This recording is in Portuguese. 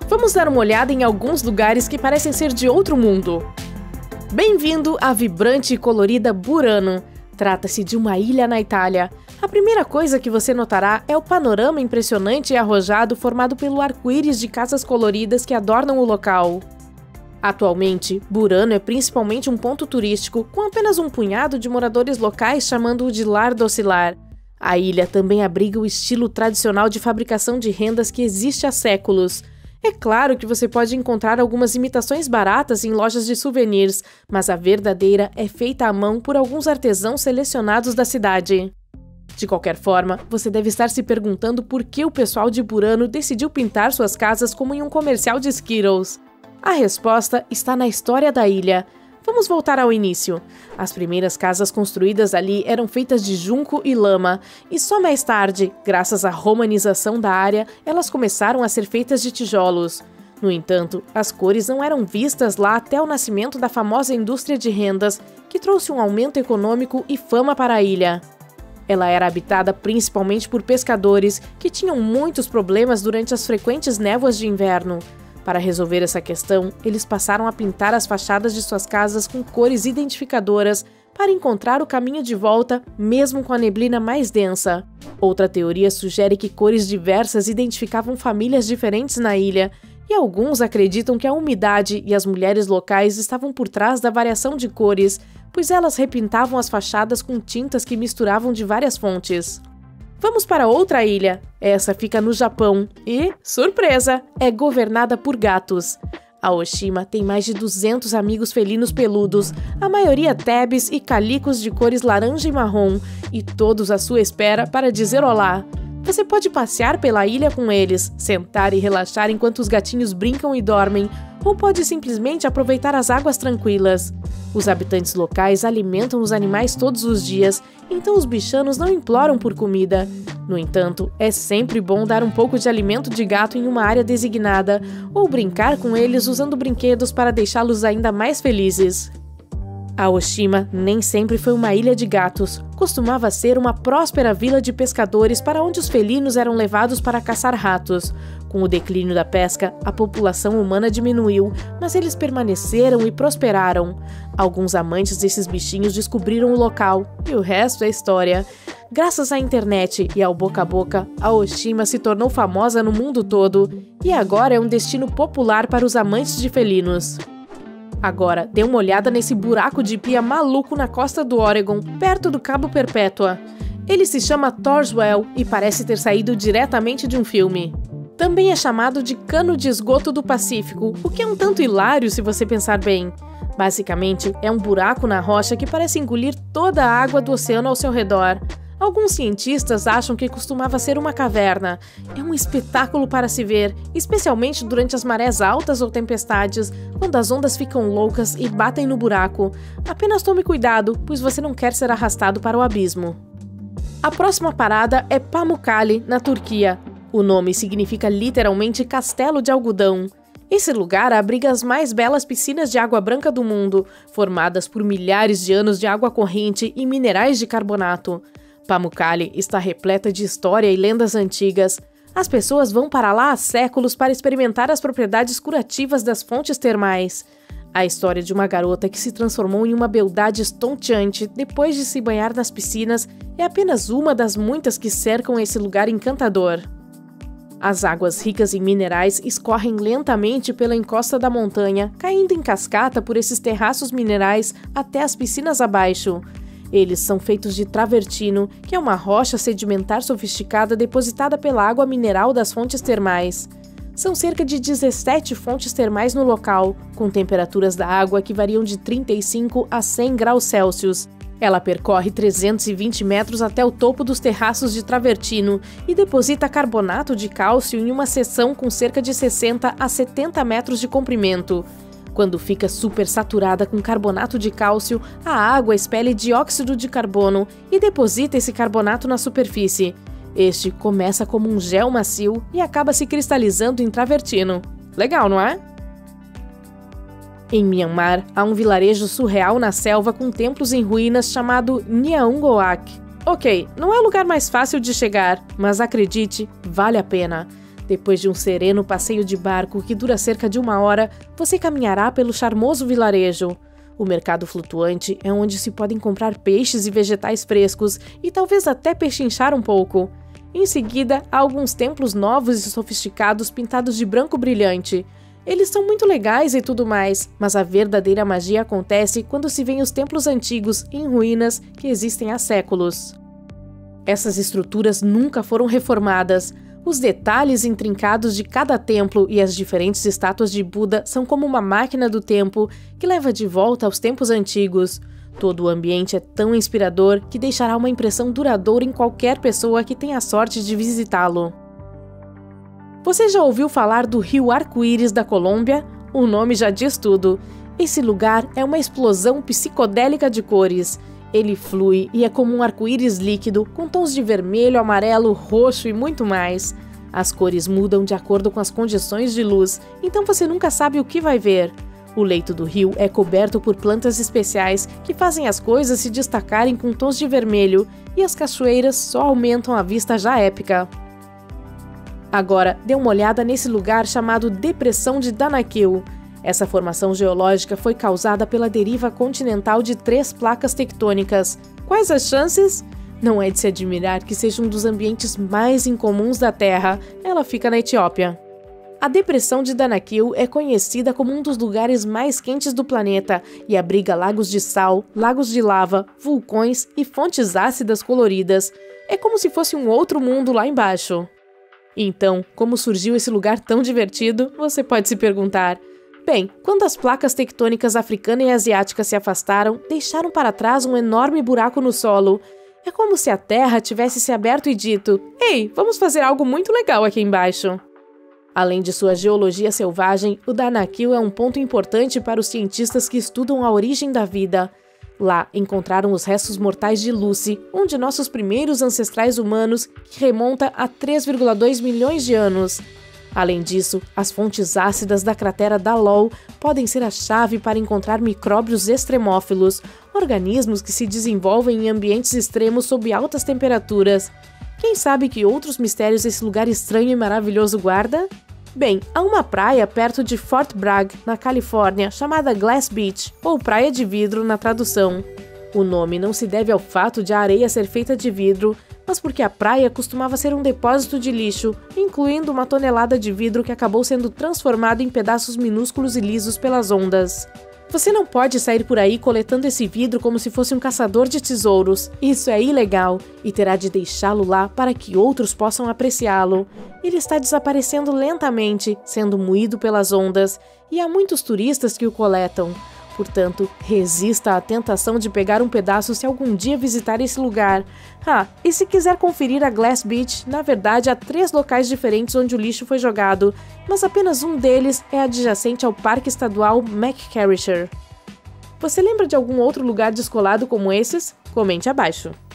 Vamos dar uma olhada em alguns lugares que parecem ser de outro mundo. Bem-vindo à vibrante e colorida Burano. Trata-se de uma ilha na Itália. A primeira coisa que você notará é o panorama impressionante e arrojado formado pelo arco-íris de casas coloridas que adornam o local. Atualmente, Burano é principalmente um ponto turístico, com apenas um punhado de moradores locais chamando-o de Lar Docilar. A ilha também abriga o estilo tradicional de fabricação de rendas que existe há séculos. É claro que você pode encontrar algumas imitações baratas em lojas de souvenirs, mas a verdadeira é feita à mão por alguns artesãos selecionados da cidade. De qualquer forma, você deve estar se perguntando por que o pessoal de Burano decidiu pintar suas casas como em um comercial de Skittles. A resposta está na história da ilha. Vamos voltar ao início. As primeiras casas construídas ali eram feitas de junco e lama, e só mais tarde, graças à romanização da área, elas começaram a ser feitas de tijolos. No entanto, as cores não eram vistas lá até o nascimento da famosa indústria de rendas, que trouxe um aumento econômico e fama para a ilha. Ela era habitada principalmente por pescadores, que tinham muitos problemas durante as frequentes névoas de inverno. Para resolver essa questão, eles passaram a pintar as fachadas de suas casas com cores identificadoras para encontrar o caminho de volta, mesmo com a neblina mais densa. Outra teoria sugere que cores diversas identificavam famílias diferentes na ilha, e alguns acreditam que a umidade e as mulheres locais estavam por trás da variação de cores, pois elas repintavam as fachadas com tintas que misturavam de várias fontes. Vamos para outra ilha. Essa fica no Japão e, surpresa, é governada por gatos. Aoshima tem mais de 200 amigos felinos peludos, a maioria tabs e calicos de cores laranja e marrom, e todos à sua espera para dizer olá. Você pode passear pela ilha com eles, sentar e relaxar enquanto os gatinhos brincam e dormem, ou pode simplesmente aproveitar as águas tranquilas. Os habitantes locais alimentam os animais todos os dias, então os bichanos não imploram por comida. No entanto, é sempre bom dar um pouco de alimento de gato em uma área designada, ou brincar com eles usando brinquedos para deixá-los ainda mais felizes. Aoshima nem sempre foi uma ilha de gatos, costumava ser uma próspera vila de pescadores para onde os felinos eram levados para caçar ratos. Com o declínio da pesca, a população humana diminuiu, mas eles permaneceram e prosperaram. Alguns amantes desses bichinhos descobriram o local, e o resto é história. Graças à internet e ao boca a boca, Aoshima se tornou famosa no mundo todo, e agora é um destino popular para os amantes de felinos. Agora, dê uma olhada nesse buraco de pia maluco na costa do Oregon, perto do Cabo Perpétua. Ele se chama Torswell e parece ter saído diretamente de um filme. Também é chamado de Cano de Esgoto do Pacífico, o que é um tanto hilário se você pensar bem. Basicamente, é um buraco na rocha que parece engolir toda a água do oceano ao seu redor. Alguns cientistas acham que costumava ser uma caverna. É um espetáculo para se ver, especialmente durante as marés altas ou tempestades, quando as ondas ficam loucas e batem no buraco. Apenas tome cuidado, pois você não quer ser arrastado para o abismo. A próxima parada é Pamukkale, na Turquia. O nome significa literalmente castelo de algodão. Esse lugar abriga as mais belas piscinas de água branca do mundo, formadas por milhares de anos de água corrente e minerais de carbonato. Pamukkale está repleta de história e lendas antigas. As pessoas vão para lá há séculos para experimentar as propriedades curativas das fontes termais. A história de uma garota que se transformou em uma beldade estonteante depois de se banhar nas piscinas é apenas uma das muitas que cercam esse lugar encantador. As águas ricas em minerais escorrem lentamente pela encosta da montanha, caindo em cascata por esses terraços minerais até as piscinas abaixo. Eles são feitos de travertino, que é uma rocha sedimentar sofisticada depositada pela água mineral das fontes termais. São cerca de 17 fontes termais no local, com temperaturas da água que variam de 35 a 100 graus Celsius. Ela percorre 320 metros até o topo dos terraços de travertino e deposita carbonato de cálcio em uma seção com cerca de 60 a 70 metros de comprimento. Quando fica supersaturada com carbonato de cálcio, a água expele dióxido de carbono e deposita esse carbonato na superfície. Este começa como um gel macio e acaba se cristalizando em travertino. Legal, não é? Em Myanmar, há um vilarejo surreal na selva com templos em ruínas chamado Nyaungooc. Ok, não é o lugar mais fácil de chegar, mas acredite, vale a pena. Depois de um sereno passeio de barco que dura cerca de 1 hora, você caminhará pelo charmoso vilarejo. O mercado flutuante é onde se podem comprar peixes e vegetais frescos e talvez até pechinchar um pouco. Em seguida, há alguns templos novos e sofisticados pintados de branco brilhante. Eles são muito legais e tudo mais, mas a verdadeira magia acontece quando se vêem os templos antigos em ruínas que existem há séculos. Essas estruturas nunca foram reformadas. Os detalhes intrincados de cada templo e as diferentes estátuas de Buda são como uma máquina do tempo que leva de volta aos tempos antigos. Todo o ambiente é tão inspirador que deixará uma impressão duradoura em qualquer pessoa que tenha a sorte de visitá-lo. Você já ouviu falar do Rio Arco-Íris da Colômbia? O nome já diz tudo. Esse lugar é uma explosão psicodélica de cores. Ele flui e é como um arco-íris líquido, com tons de vermelho, amarelo, roxo e muito mais. As cores mudam de acordo com as condições de luz, então você nunca sabe o que vai ver. O leito do rio é coberto por plantas especiais que fazem as coisas se destacarem com tons de vermelho, e as cachoeiras só aumentam a vista já épica. Agora, dê uma olhada nesse lugar chamado Depressão de Danakil. Essa formação geológica foi causada pela deriva continental de 3 placas tectônicas. Quais as chances? Não é de se admirar que seja um dos ambientes mais incomuns da Terra. Ela fica na Etiópia. A Depressão de Danakil é conhecida como um dos lugares mais quentes do planeta e abriga lagos de sal, lagos de lava, vulcões e fontes ácidas coloridas. É como se fosse um outro mundo lá embaixo. Então, como surgiu esse lugar tão divertido? Você pode se perguntar. Bem, quando as placas tectônicas africana e asiática se afastaram, deixaram para trás um enorme buraco no solo. É como se a Terra tivesse se aberto e dito: "Ei, vamos fazer algo muito legal aqui embaixo." Além de sua geologia selvagem, o Danakil é um ponto importante para os cientistas que estudam a origem da vida. Lá encontraram os restos mortais de Lucy, um de nossos primeiros ancestrais humanos, que remonta a 3,2 milhões de anos. Além disso, as fontes ácidas da cratera Dalol podem ser a chave para encontrar micróbios extremófilos, organismos que se desenvolvem em ambientes extremos sob altas temperaturas. Quem sabe que outros mistérios esse lugar estranho e maravilhoso guarda? Bem, há uma praia perto de Fort Bragg, na Califórnia, chamada Glass Beach, ou Praia de Vidro na tradução. O nome não se deve ao fato de a areia ser feita de vidro, mas porque a praia costumava ser um depósito de lixo, incluindo 1 tonelada de vidro que acabou sendo transformado em pedaços minúsculos e lisos pelas ondas. Você não pode sair por aí coletando esse vidro como se fosse um caçador de tesouros. Isso é ilegal e terá de deixá-lo lá para que outros possam apreciá-lo. Ele está desaparecendo lentamente, sendo moído pelas ondas, e há muitos turistas que o coletam. Portanto, resista à tentação de pegar um pedaço se algum dia visitar esse lugar. E se quiser conferir a Glass Beach, na verdade há 3 locais diferentes onde o lixo foi jogado, mas apenas um deles é adjacente ao Parque Estadual McCarricher. Você lembra de algum outro lugar descolado como esses? Comente abaixo.